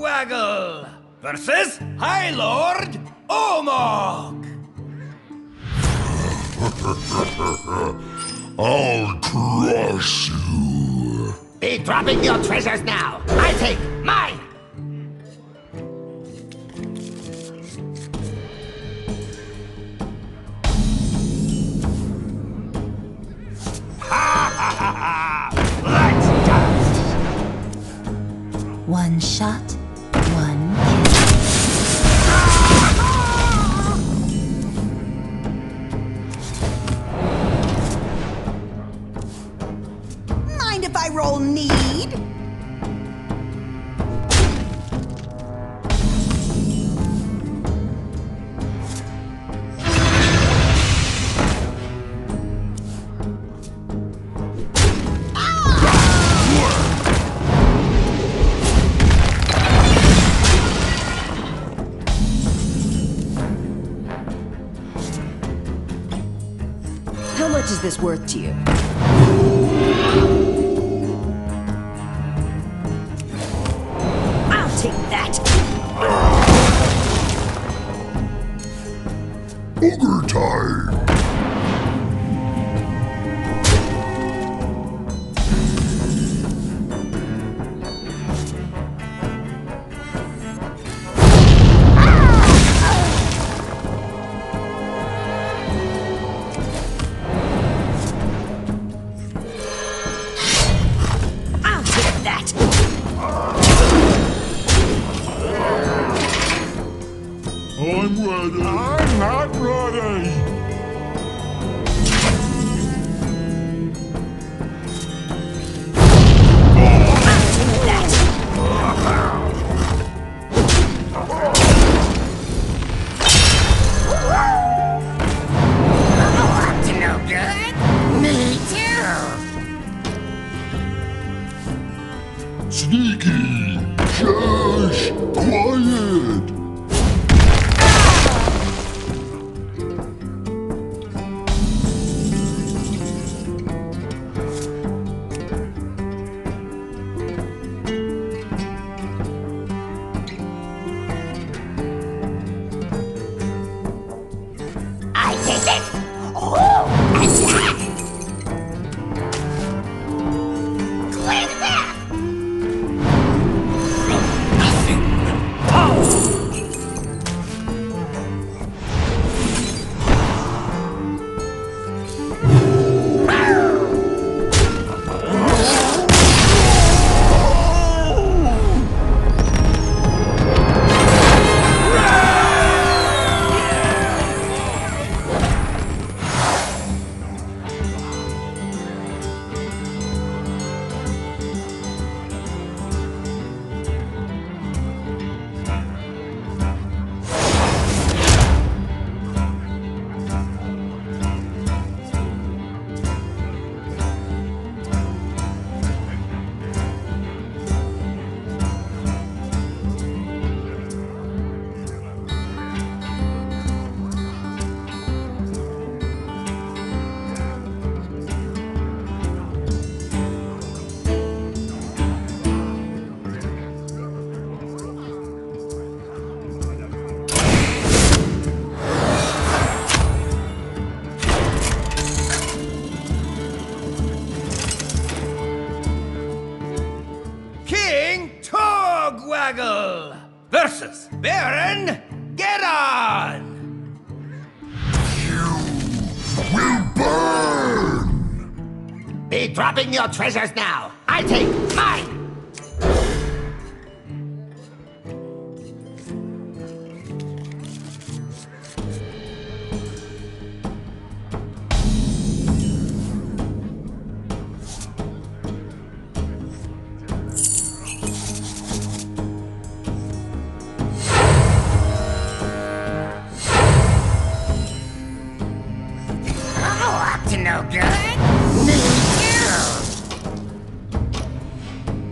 Togwaggle versus High Lord Omog. I'll crush you. Be dropping your treasures now. I take mine. Let's dance. One shot, one kill. Mind if I roll need? How much is this worth to you? I'll take that. Ogre time. I'll take that. I'm ready. I'm not ready. Up to no good? Me too. Sneaky. Shush. Quiet. I take it. Oh, attack. Clear the path. King Togwaggle versus Baron Geddon. Will burn. Be dropping your treasures now. I take mine. Oh, up to no good? Me too.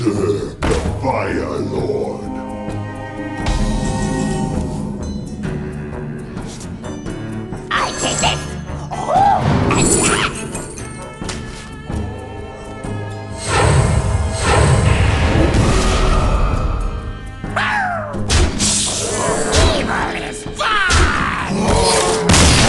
the Fire Lord. I take this! Evil is done!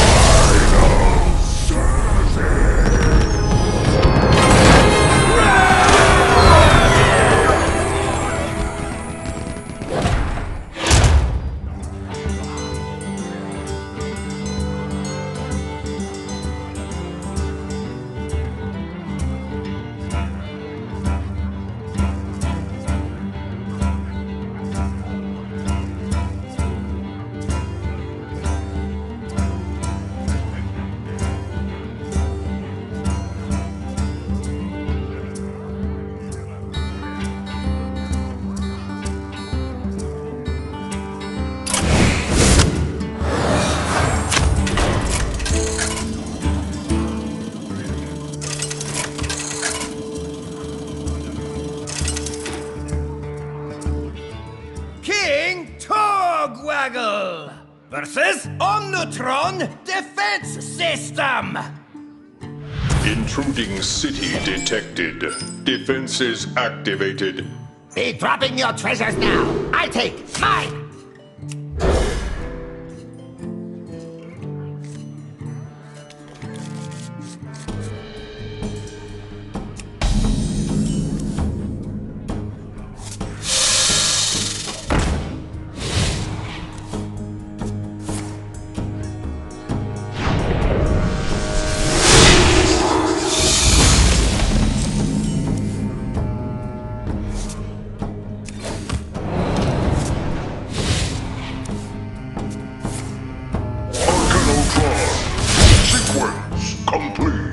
King Togwaggle versus Omnutron Defense System. Intruding city detected. Defenses activated. Be dropping your treasures now. I take mine. Sequence complete.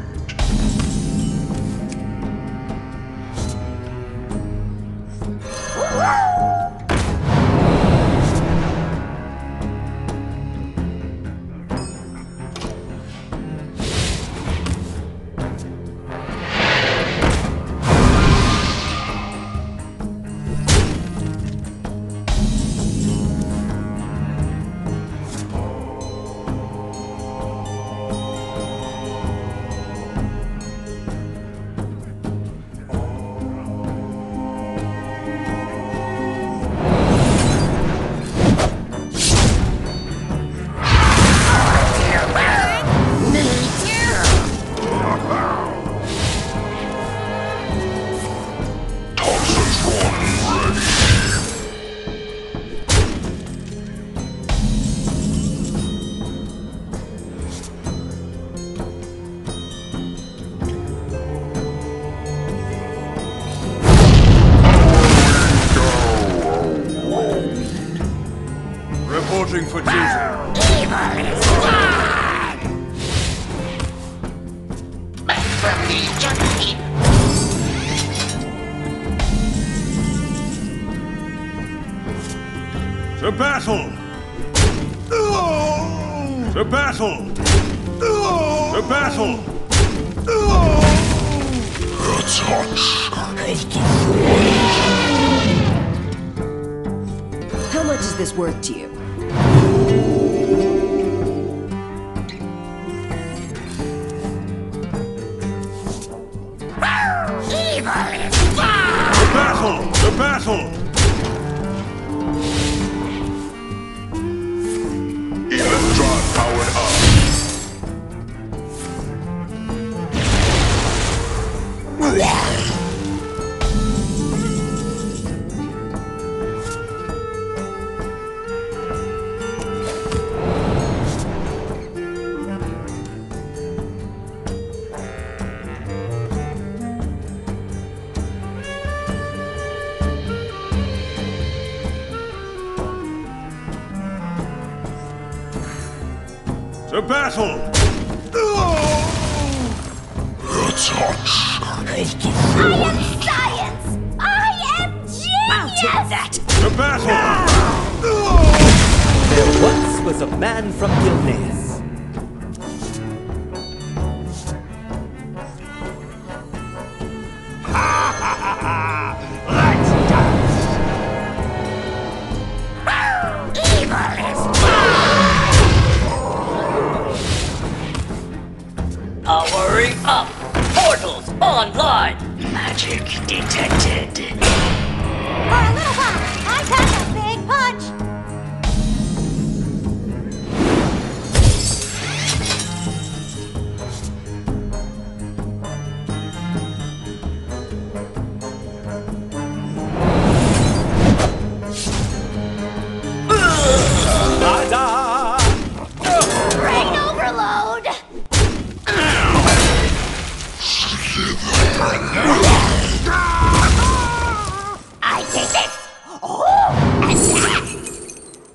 Reporting for duty. Evil is done! Back from the junkie. To battle! To battle! To battle! The touch of the How much is this worth to you? Evil is done! To battle! To battle! Electron powered up. To battle! The touch of the I am science! I am genius! I'll take that! To battle! There once was a man from Gilneas. Like detected. For a little while, I pack a big punch. Brain overload. I take this. Oh, and that.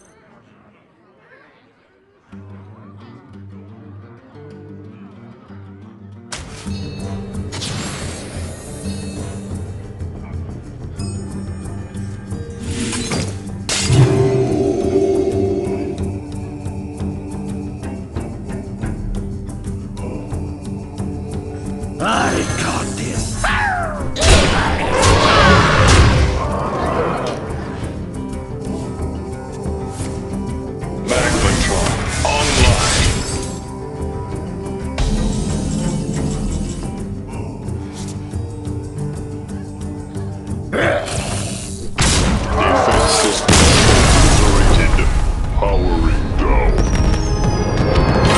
I got this. Magmatron online. Defense system operated. Powering down.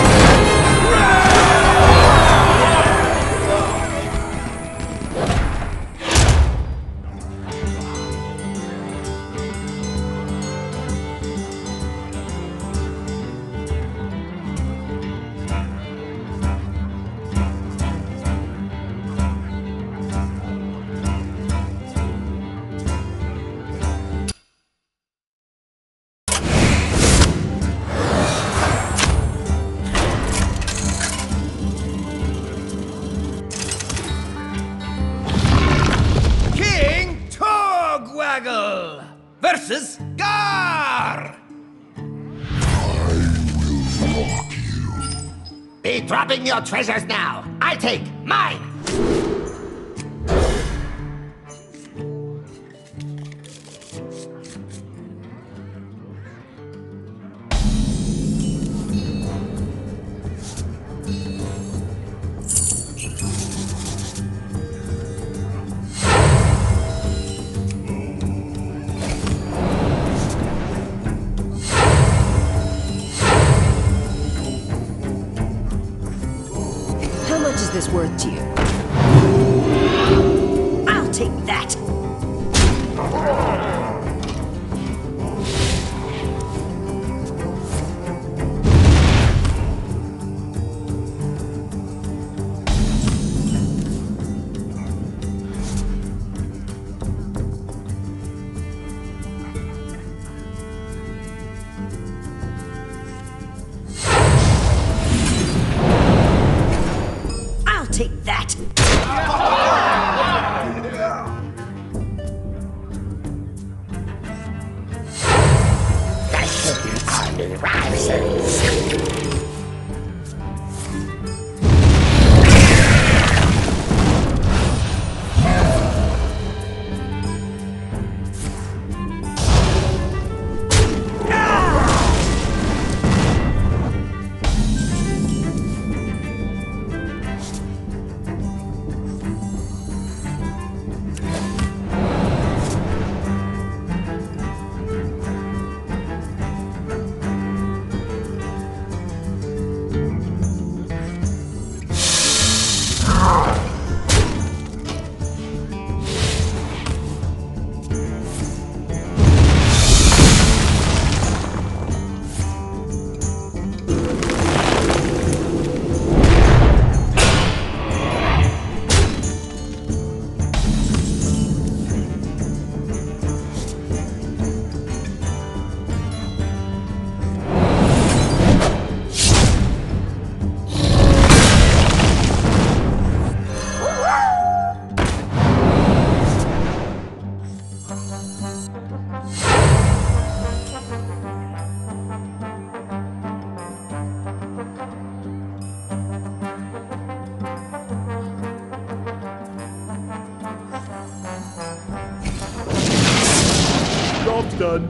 King Togwaggle versus Gar! Be dropping your treasures now. I take mine. How much is this worth to you? I'll take that! I'll take that! That should be our new rivals. Job's done.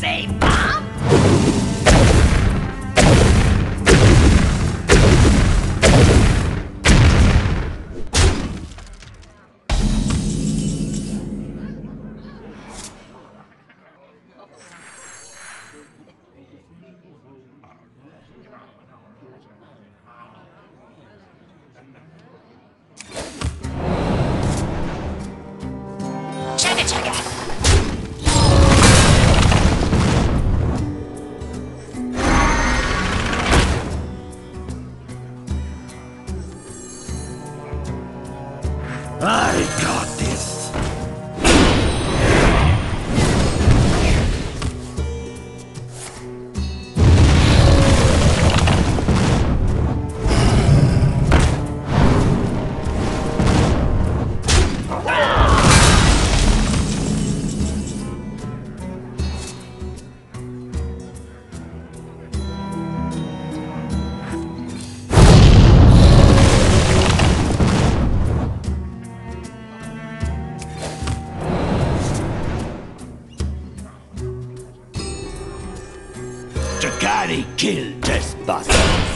say bomb? Chugga chugga. I got this. Takari killed trespassers.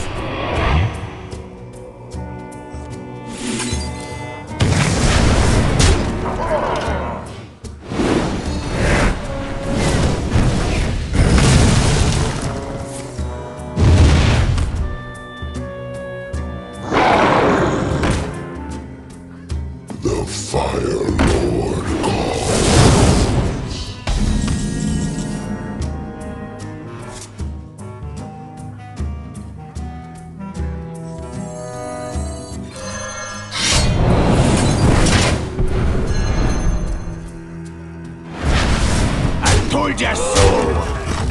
The Fire Lord calls. I told ya so!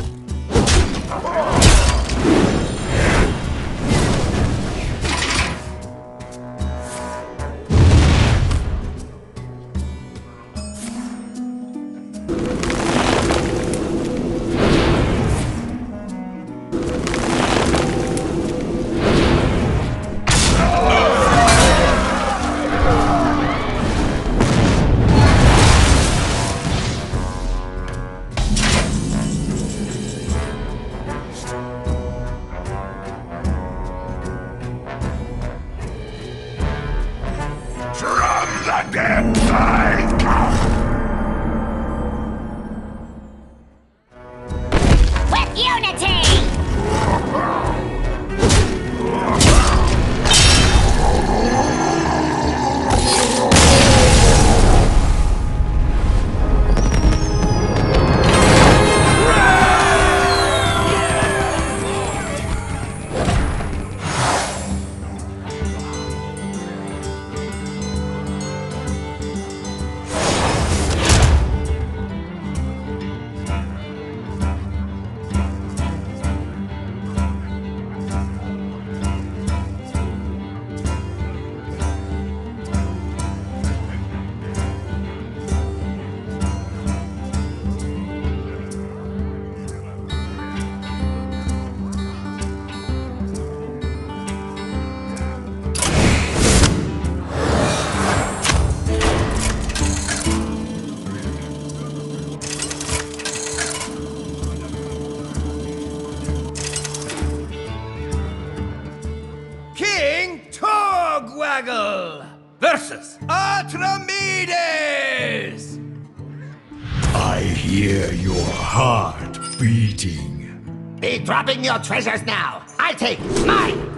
From the depths I come. With unity! King Togwaggle versus Archimedes! I hear your heart beating. Be dropping your treasures now. I'll take mine.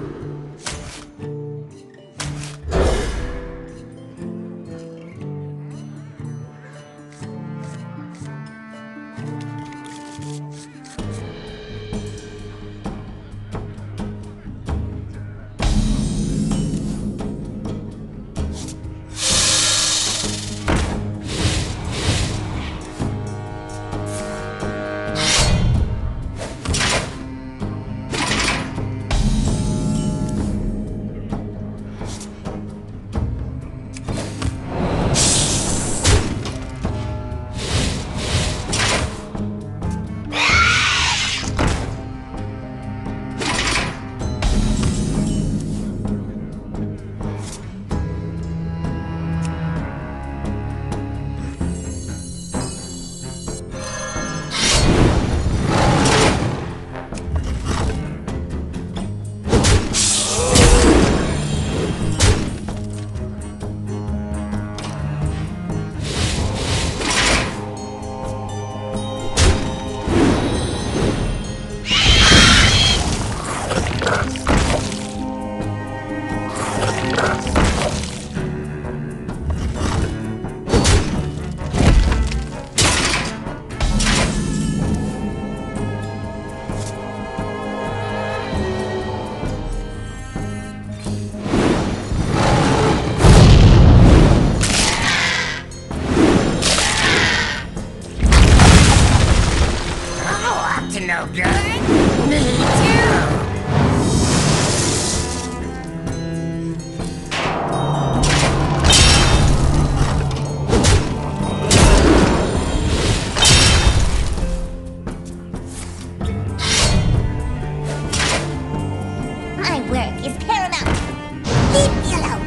work is paramount. Leave me alone.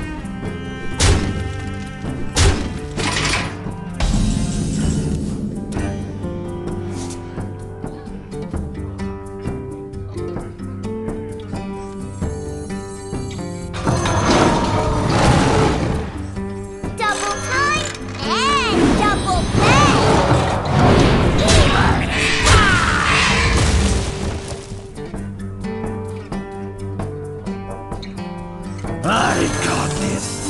Double time and double pay. Evil is I got this.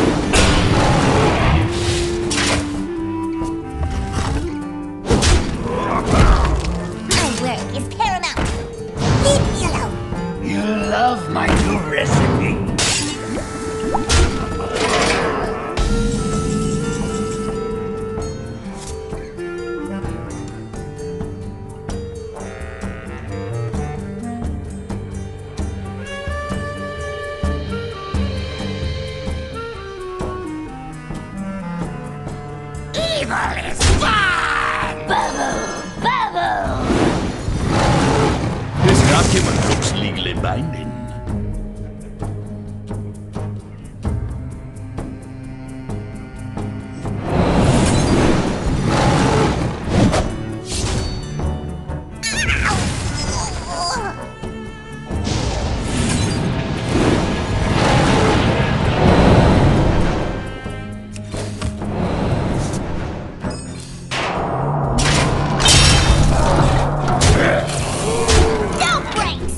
My work is paramount. Leave me alone. You love my new recipe. Evil is fun! Bubble! Bubble! This document looks legally binding. No breaks!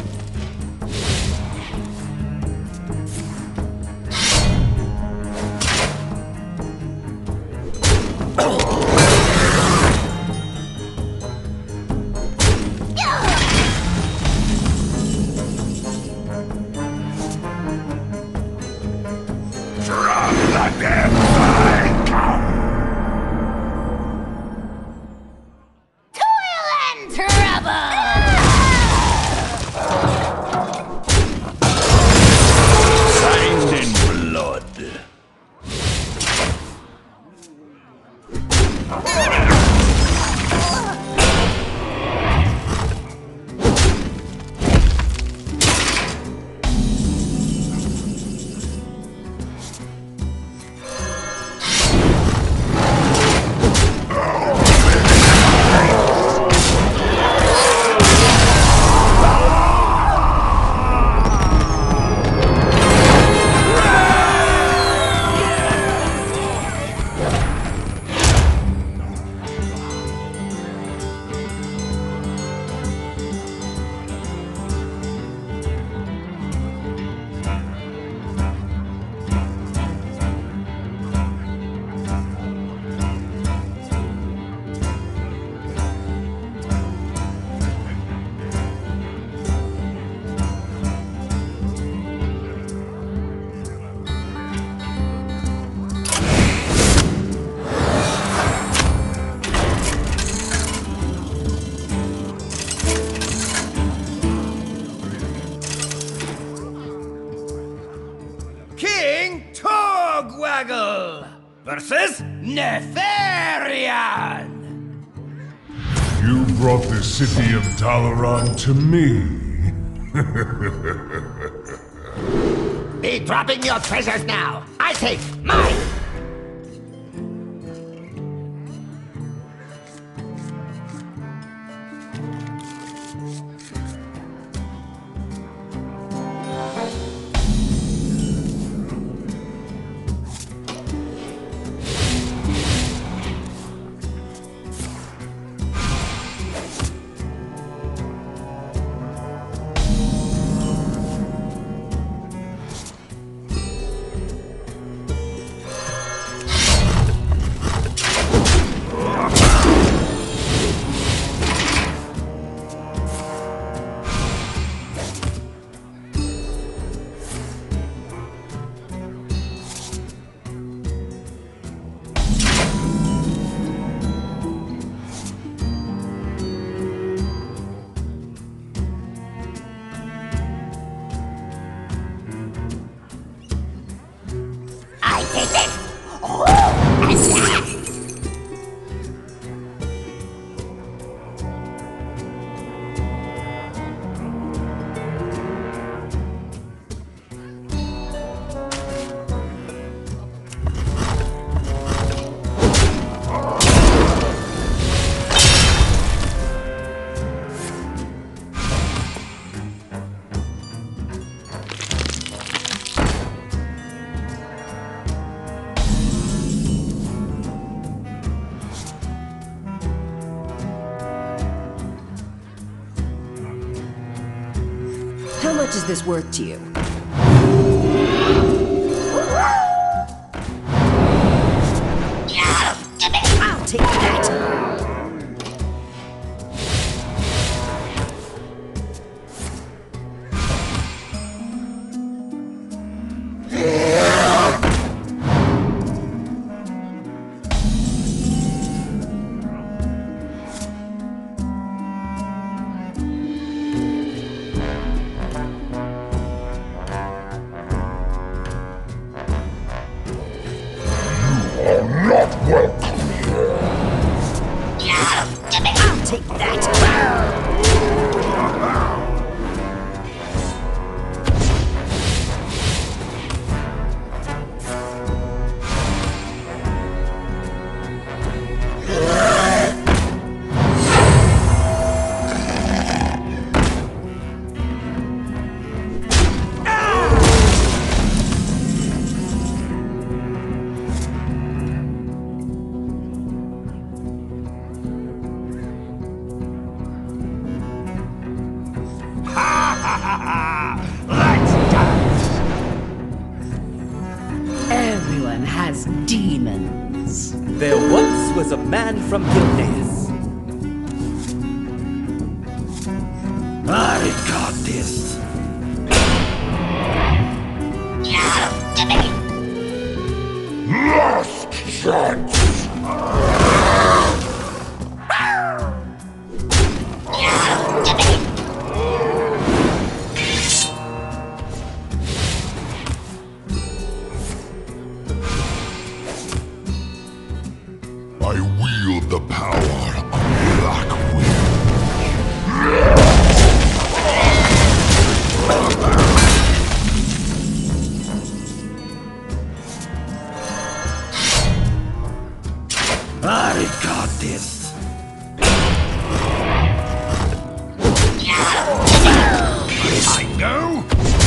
Drop the damn thing! Toil and trouble! Signed in blood. King Torgwaggle versus Nefarian. You brought the city of Dalaran to me. Be dropping your treasures now. I take mine. much is this worth to you? I'll take that! I'll take that! Let's dance! Everyone has demons. There once was a man from Gilneas. I got this. Last chance! I wield the power of Black I got this. I know.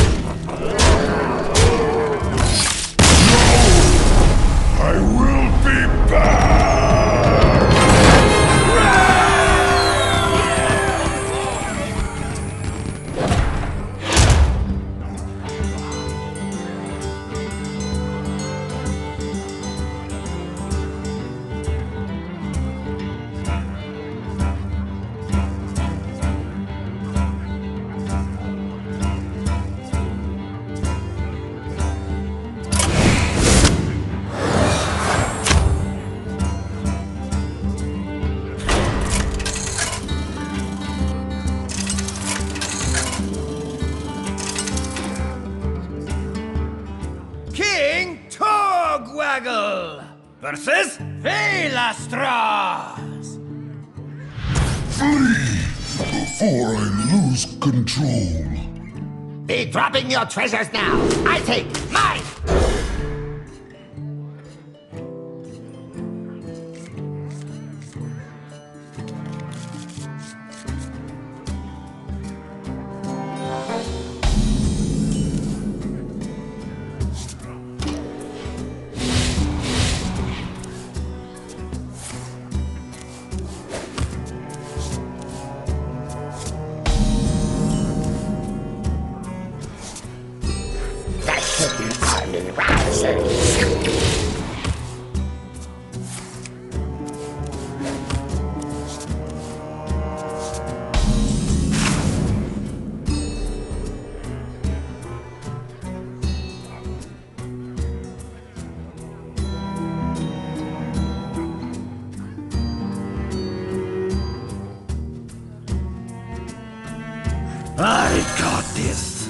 I will be back! King Togwaggle versus Velastras. Flee before I lose control. Be dropping your treasures now. I take mine. I got this.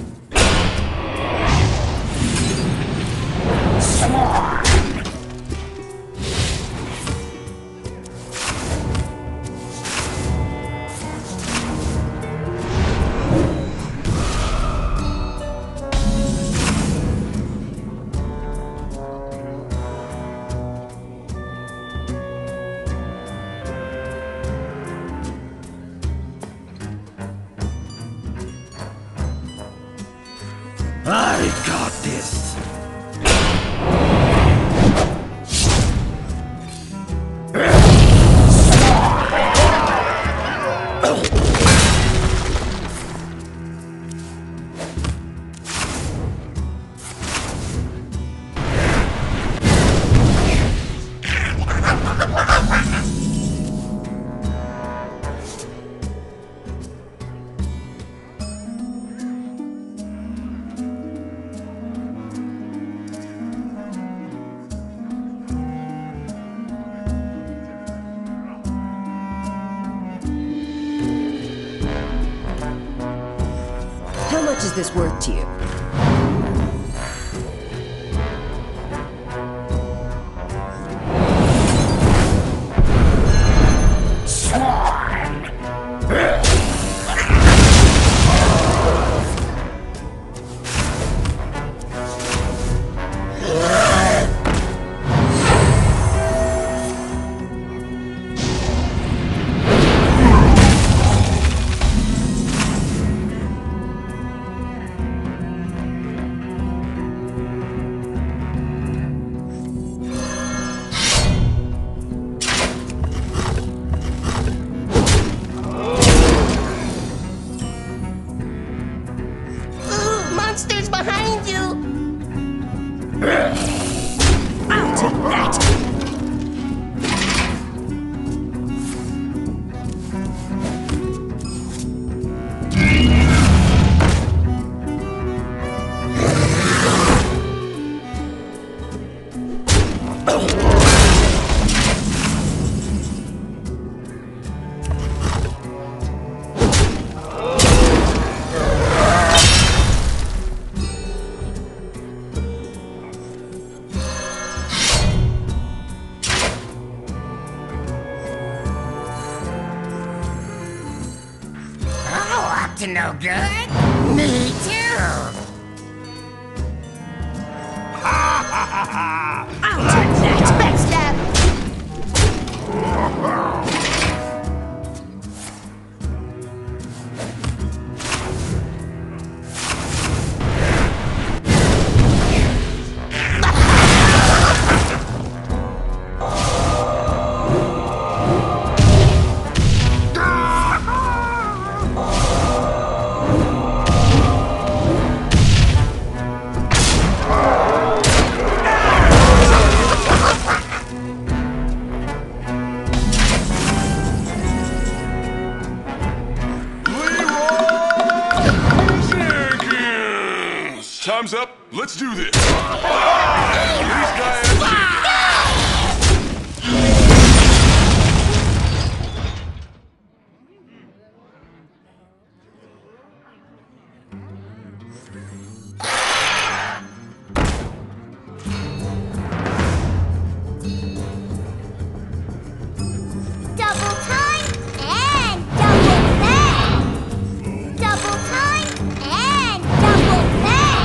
I got this. much is this worth to you? Monsters behind you! I'll take that! Up to no good? Me too! I'll take that! Backstab! Time's up. Let's do this. These guys. Double time and double pay! Double time and double pay!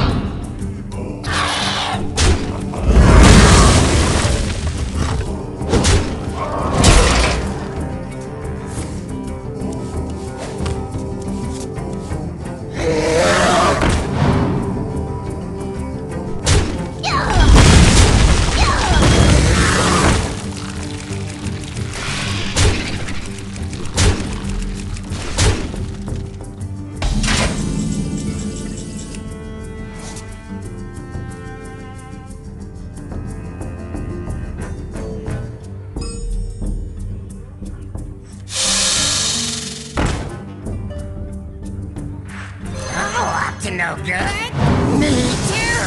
Up to no good? Me too!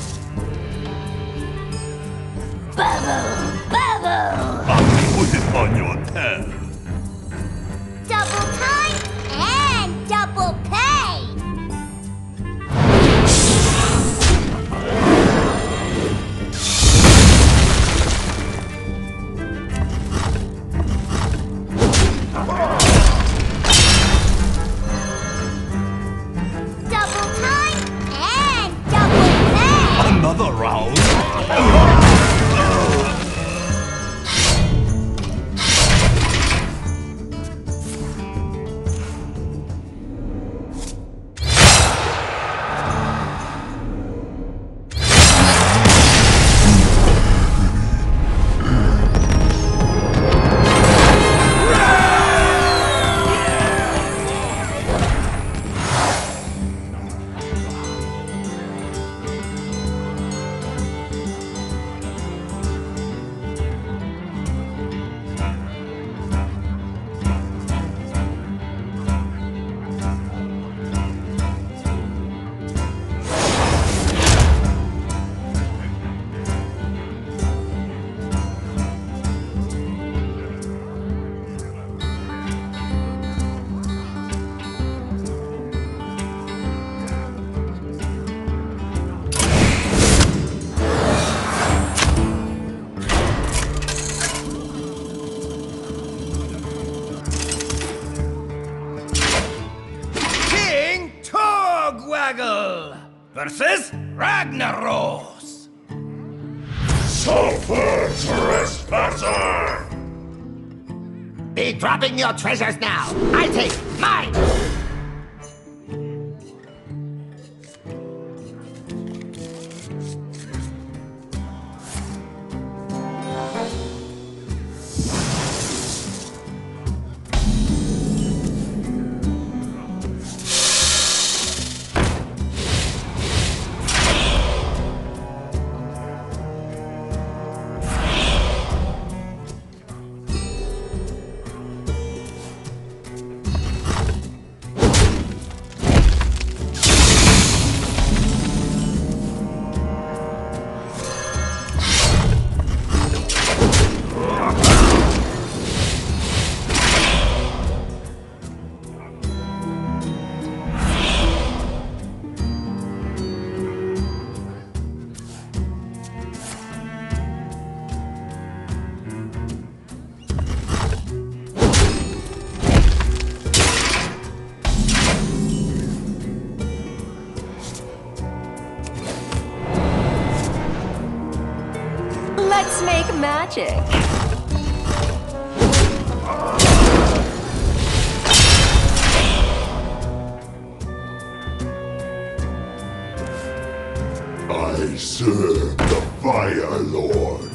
Bubble! Bubble! Put it on your tab. Double time and double pay! Double time and versus Ragnaros. Sulfur trespasser! Be dropping your treasures now. I'll take mine. Let's make magic. I serve the Fire Lord.